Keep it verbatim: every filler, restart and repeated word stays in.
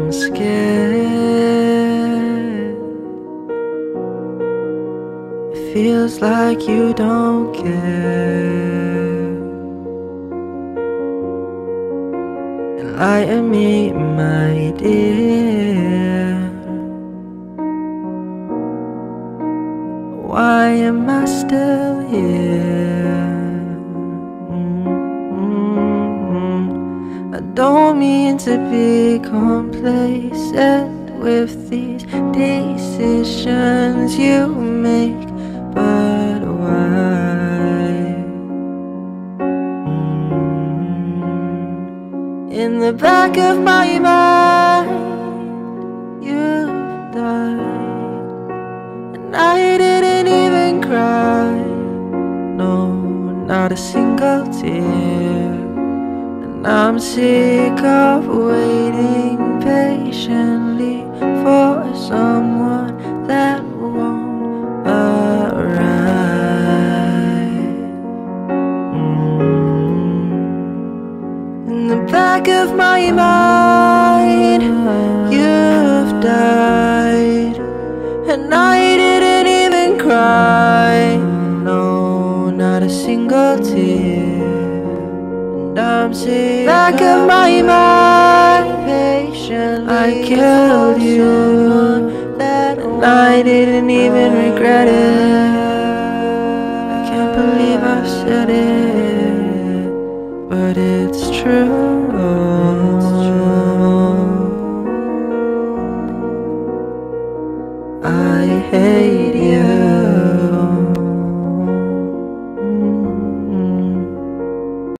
I'm scared. It feels like you don't care. Enlighten me, my dear. Why am I still here? Mm-hmm. I don't mean to be complacent with these decisions you make, but why? Mm-hmm. In the back of my mind, you've died, and I didn't even cry. No, not a single tear. And I'm sick of waiting patiently for someone that won't arrive. Mm. In the back of my mind, you've died, and I didn't even cry. No, not a single tear. And I'm sick back of my mind, patiently I killed you, and I didn't even regret it. I can't believe I've said it, but it's true. I hate you.